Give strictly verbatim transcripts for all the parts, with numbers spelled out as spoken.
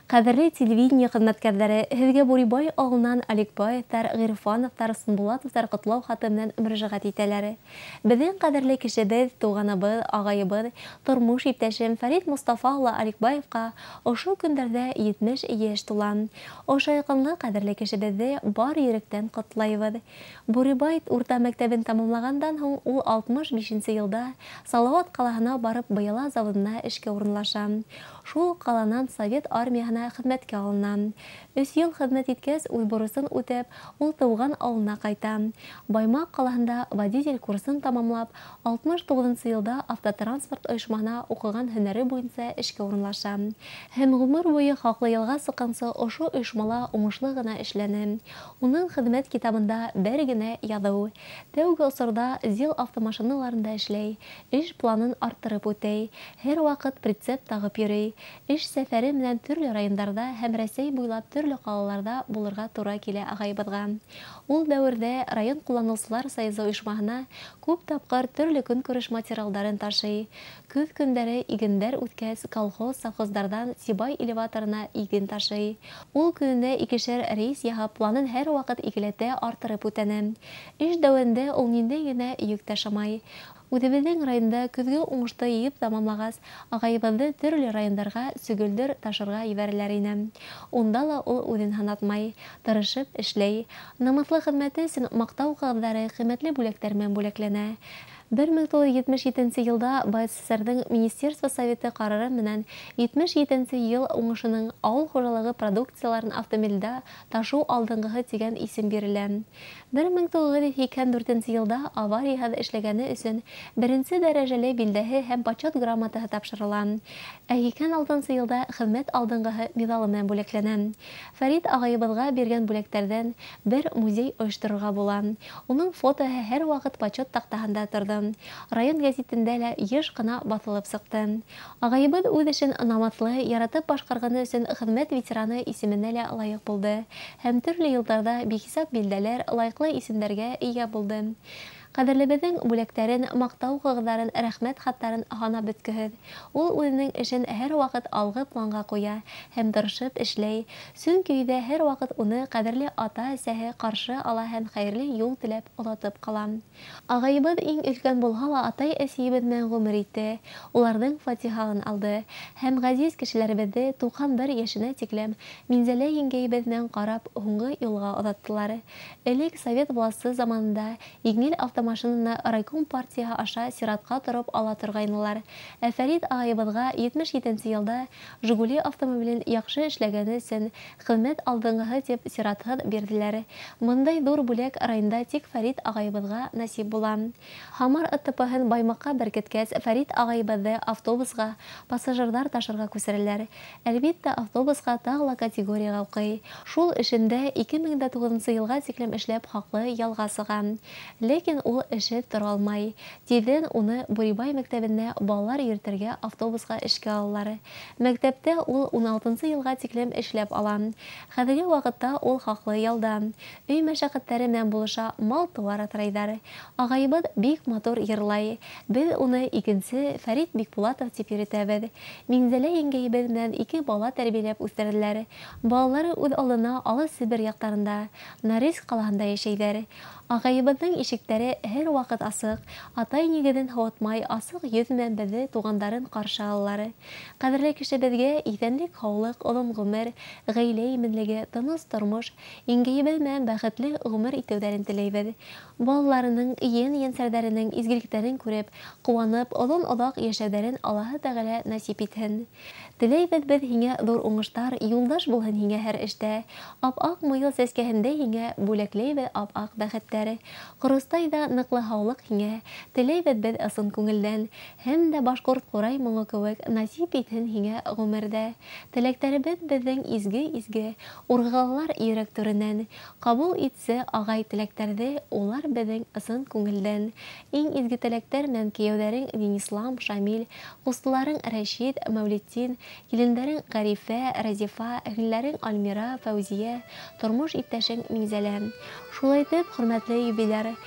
Кадерле телевидение хезмәткәрләре, һезгә Бурибай авылыннан Аликбаевтар, Гыйрфановтар, Сынбулатовтар котлау хаты белән мөрәҗәгать итәләр. Безнең кадерле кешебез, туганыбыз, агаебыз, тормыш иптәшем Фәрит Мустафа улы Аликбаевка ошол көндәрдә җитмеш яшь тула. Ошо якынлы кадерле кешебезне бар йөрәктән котлайбыз. Бурибай урта мәктәбен тәмамлагандан һуң ул алтмыш бишенче елда Салават каласына барып быяла заводына эшкә урынлаша. Шул каланан Совет армиясына хезмәткә алына. Өч ел хезмәт иткәч, үз бурысын үтәп, ул туган авылына кайта. Баймак каласында водитель курсын тәмамлап, алтмыш тугызынчы елда автотранспорт оешмасына укыган һөнәре буенча эшкә урынлаша. Һәм гомер буе хаклы елга сыккансы ошо оешмала уңышлы гына эшләнә. Уның хезмәт китабында бер генә язу: тәүге осырда ЗИЛ автомашиналарында эшләй, эш планын арттырып үтә, һәр вакыт прицеп тагып йөри. Эш сәфәре менән төрле районнарда һәм Россия буйлап төрле калаларда булырга туры килә агаебызга. Ул дәвердә район кулланучылар союзы оешмасына күп тапкыр төрле көнкүреш материалларын ташый. Көз көндәре игендәр үткәч, колхоз, совхоздардан Сибай элеваторына иген ташый. Ул көненә икешәр рейс яһап, планын һәр вакыт икеләтә арттырып үтәнә. Эш дәвамында ул нинди генә йөк ташымай. Үҙебеҙҙең районда көҙгө уңышты йыйып тамамлағас, ағайыбыҙҙы төрлө райондарга сөгөлдөр ташырға ебәрәләр ине. Унда ла ул үҙен һынатмай, тырышып эшләй. Намыҫлы хеҙмәте өсөн маҡтау ҡағыҙҙары, ҡиммәтле бүләктәр менән бүләкләнә. бер мең туғыҙ йөҙ җитмеш җиденсе елда БССР-ның Министерство советы ҡарары менән җитмеш җиденсе йыл уңышының ауыл хужалығы продукцияларын автомобилдә ташыу алдынғыһы тигән исем бирелә. бер мең туғыҙ йөҙ һикһән дүртенсе елда аварияһыҙ эшләгәне өсөн беренсе дәрәжәле билдәһе һәм почет грамотаһы тапшырыла. Ә һикһән алтынсы елда хеҙмәт алдынғыһы миҙалы менән бүләкләнә. Фәрит ағайыбыҙға биргән бүләктәрҙән бер музей ойошторорға була. Уның фотоһы һәр ваҡыт почет таҡтаһында торҙо. Район гәзитендә лә йыш ҡына баҫылып сыҡты. Ағайыбыҙ үҙ эшен намыҫлы, яратып башҡарғаны өсөн хеҙмәт ветераны исеменә лә лайыҡ булды һәм төрлө йылдарҙа бихисап билдәләр, лайыҡлы исемдәргә эйә булды. Ҡәҙерлебеҙҙең бүләктәрен, маҡтау ҡағыҙҙарын, рәхмәт хаттарын һанап бөткөһөҙ. Ул үҙенең эшен һәр ваҡыт алғы планға ҡуя һәм тырышып эшләй. Сөнки өйҙә һәр ваҡыт уны ҡәҙерле ата-әсәһе ҡаршы ала һәм хәйерле юл теләп оҙатып ҡала. Ағайыбыҙ иң өлкән булһа ла атай-әсәйебеҙ менән ғүмер итте. Уларҙың фатихаһын алды һәм ғәзиз кешеләребеҙҙе туҡһан бер йәшенә тиклем Минзәлә еңгәйебеҙ менән ҡарап һуңғы юлға оҙаттылар. Элек Совет власы заманында еңел автомашинаны райком партияһы аша сиратҡа тороп ала торғайнылар. Ә Фәрит ағайыбыҙға җитмеш җиденсе йылда «Жигули» автомобилен яҡшы эшләгәне өсөн хеҙмәт алдынғыһы тип сиратһыҙ бирҙеләр. Бындай ҙур бүләк районда тик Фәрит ағайыбыҙға насип була. Һамар ытыпыһын Баймаҡҡа беркеткәс, Фәрит ағайыбыҙҙы автобусға, пассажирҙар ташырға күсерәләр. Әлбиттә, автобусҡа тағы ла категорияға уҡый. Шул эшендә ике мең дә туғыҙынсы йылға тиклем эшләп хаҡлы ялға сыға. Ләкин ул эше тора алмай. Тиҙҙән уны Бурибай мәктәбенә балалар йөрөтөргә автобусҡа эшкә алалар. Мәктәптә ул ун алтынсы йылға тиклем эшләп ала. Хәҙерге ваҡытта ул хаҡлы ялда. Өй мәшәҡәттәре менән булыша, мал-тыуар аҫрайҙар. Ағайыбыҙ бик матур йырлай. Беҙ уны икенсе Фәрит Бикбулатов тип йөрөтәбеҙ. Минзәлә еңгәйебеҙ менән ике бала тәрбиәләп үҫтерҙеләр. Балалары үҙ алдына алыҫ Себер яҡтарында, Норильск ҡалаһында йәшәйҙәр. Ағайыбыҙҙың ишектәре һәр ваҡыт асыҡ. Атай нигеҙен һыуытмай, асыҡ йөҙ менән беҙҙе, туғандарын ҡаршы алалар. Ҡәҙерле кешебеҙгә иҫәнлек, һаулыҡ, оҙон ғүмер, ғаилә именлеге, тыныс тормош, еңгәйебеҙ менән бәхетле ғүмер итеүҙәрен теләйбеҙ. Балаларының, ейән-ейәнсәрҙәренең изгелектәрен күреп, ҡыуанып, оҙон-оҙаҡ йәшәүҙәрен Аллаһы Тәғәлә насип итһен. Теләйбеҙ беҙ һиңә ҙур уңыштар, юлдаш булһын һиңә һәр эштә. Ап-аҡ муйыл сәскәһендә һиңә бүләкләйбеҙ ап-аҡ бәхеттәр. Ҡоростай да ныҡлы һаулыҡ һиңә, теләйбеҙ беҙ ысын күңелдән. Һәм дә башҡорт ҡурай моңо кеүек насип итһен һиңә ғүмерҙә. Теләктәребеҙ беҙҙең изге-изге, урғылар йөрәк түренән. Ҡабул итсе ағай теләктәрҙе, улар беҙҙең ысын күңелдән. Иң изге теләктәр менән кейәүҙәрең Динислам, Шамил, ҡустыларың Рәшит, Мәүлетдин, килендәрең Ғарифә, Разифа, һеңлеләрең Альмира, Фәүзиә, тормош иптәшең Минзәлә. Шулайтып, хөрмәтле юбиляр, күркәм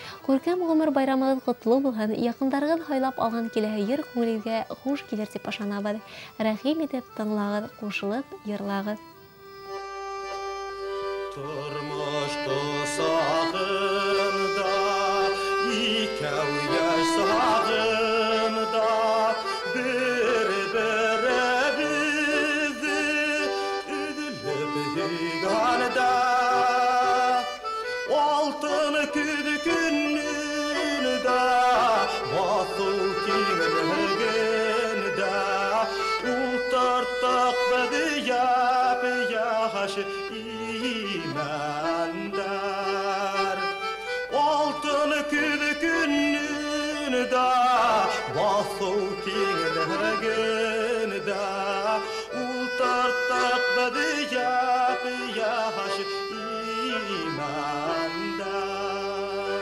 Күркәм гомер байрамыгыз котлы булһын, якындарыгыз һайлап алган киләһе йыр күңелгә хуш килер дип ышанабыз. Рәхим итеп тыңлагыз, кушылып йырлагыз. Тормыш кысагында, икәү яшь сагында, бер-беребезне өҙөлөп һөйгәндә, алтын көҙ көнөндә, баҫыу киңлегендә, ултырттык беҙ яп-яш imandar. Altın küz gününde, basıł kengliginde, ultarttık biz yap-yaş imandar.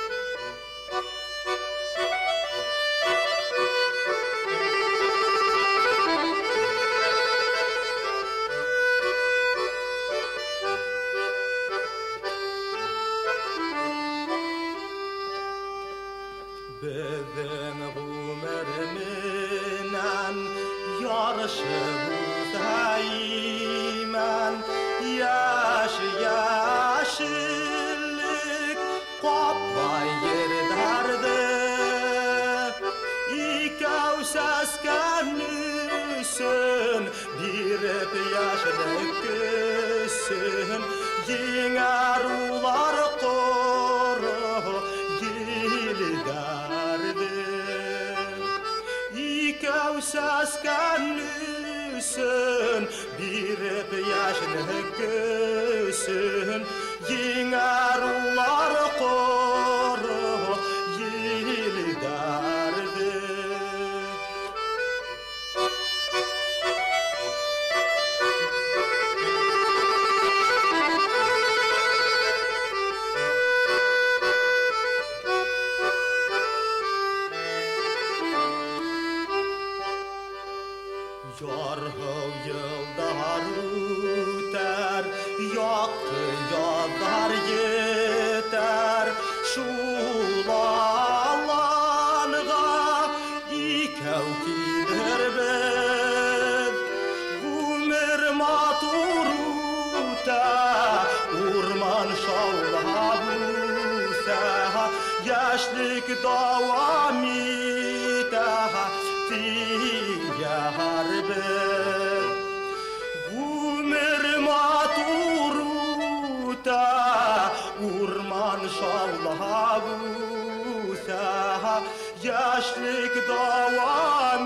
Bizden ömür menen yarışıp daiman, yaş yaşlık qopmay yerdardi. İkəv səskənlüsün, birib yaşlık küsün, yenger ular qoru dardı. İkəv səskənlüsün, birib yaşlı küsün, yenger ular qoru yeli dardı. Yarhıv yıllar üter, yaktı yazlar yeter, şul alanğa ikev kidir biz. Ömür matur üter, urman şavla bulsa, yaşlık davam eder, yarbir. Ömür maturuta, urman şavla bulsa, yaşlık davam